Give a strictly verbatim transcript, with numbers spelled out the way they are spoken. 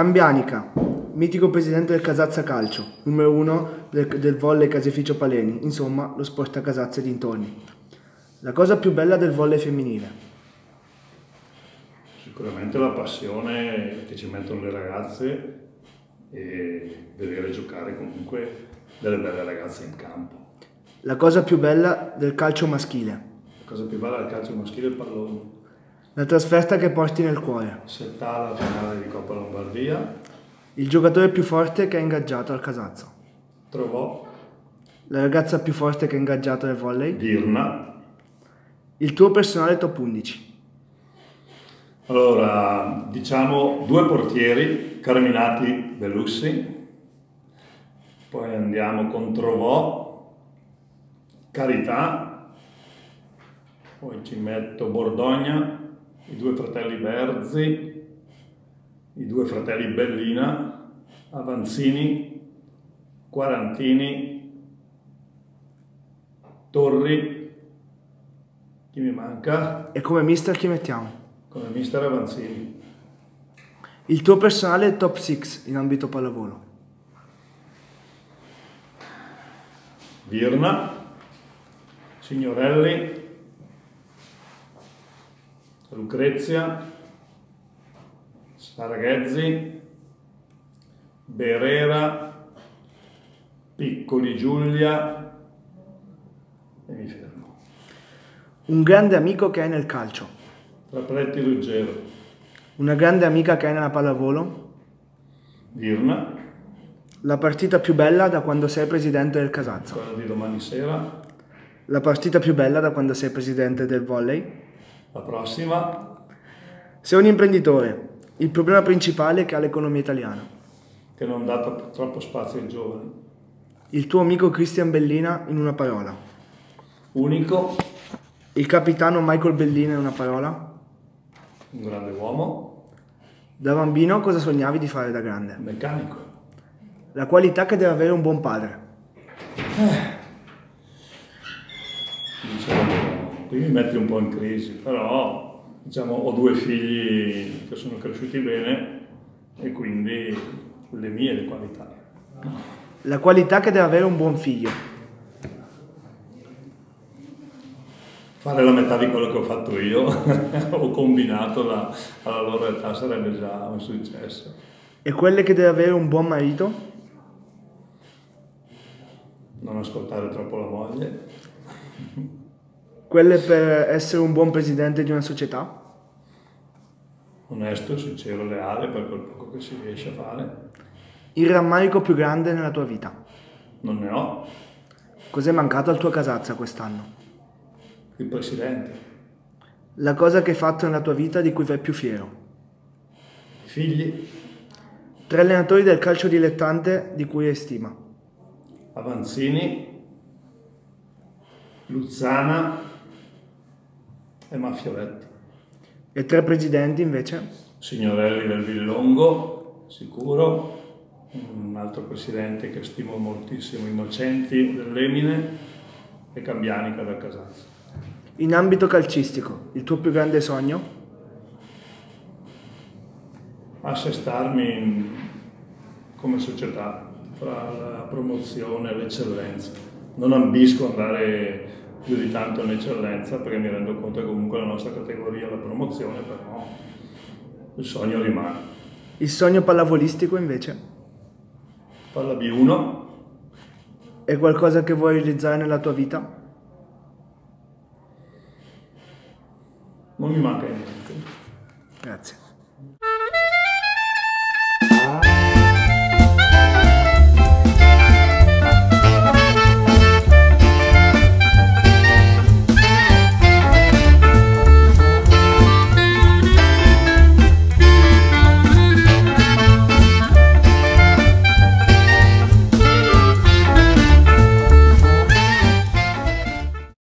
Cambianica, mitico presidente del Casazza Calcio, numero uno del, del volley caseificio Paleni, insomma lo sport a Casazza e dintorni. La cosa più bella del volley femminile? Sicuramente la passione che ci mettono le ragazze e vedere giocare comunque delle belle ragazze in campo. La cosa più bella del calcio maschile? La cosa più bella del calcio maschile è il pallone. La trasferta che porti nel cuore? Settà la finale di Coppa Lombardia. Il giocatore più forte che ha ingaggiato al Casazza? Trovò. La ragazza più forte che ha ingaggiato nel volley? Virna. Il tuo personale top undici? Allora, diciamo due portieri, Carminati, Bellussi, poi andiamo con Trovò, Carità, poi ci metto Bordogna, i due fratelli Berzi, i due fratelli Bellina, Avanzini, Quarantini, Torri, chi mi manca? E come mister chi mettiamo? Come mister Avanzini. Il tuo personale top sei in ambito pallavolo? Virna, Signorelli, Lucrezia, Saraghezzi, Berera, Piccoli Giulia e mi fermo. Un grande amico che hai nel calcio? Trapretti Ruggero. Una grande amica che hai nella pallavolo? Virna. La partita più bella da quando sei presidente del Casazza? Quella di domani sera. La partita più bella da quando sei presidente del volley? La prossima. Sei un imprenditore. Il problema principale che ha l'economia italiana? Che non dà troppo spazio ai giovani. Il tuo amico Cristian Bellina in una parola? Unico. Il capitano Michael Bellina in una parola? Un grande uomo. Da bambino cosa sognavi di fare da grande? Meccanico. La qualità che deve avere un buon padre? Eh. Diciamo, qui mi metti un po' in crisi, però diciamo, ho due figli che sono cresciuti bene e quindi le mie le qualità. La qualità che deve avere un buon figlio? Fare la metà di quello che ho fatto io, ho combinato la, alla loro età, sarebbe già un successo. E quelle che deve avere un buon marito? Non ascoltare troppo la moglie. Quelle per essere un buon presidente di una società? Onesto, sincero, leale per quel poco che si riesce a fare. Il rammarico più grande nella tua vita? Non ne ho. Cos'è mancato al tuo Casazza quest'anno? Il presidente. La cosa che hai fatto nella tua vita di cui vai più fiero? I figli. Tre allenatori del calcio dilettante di cui hai stima? Avanzini, Luzzana e Maffioretti. E tre presidenti invece? Signorelli del Villongo, sicuro. Un altro presidente che stimo moltissimo, Innocenti dell'Emine e Cambianica del Casazza. In ambito calcistico, il tuo più grande sogno? Assestarmi in, come società tra la promozione e l'eccellenza. Non ambisco andare più di tanto in eccellenza perché mi rendo conto che comunque la nostra categoria è la promozione, però il sogno rimane. Il sogno pallavolistico invece? Palla B uno. È qualcosa che vuoi realizzare nella tua vita? Non mi manca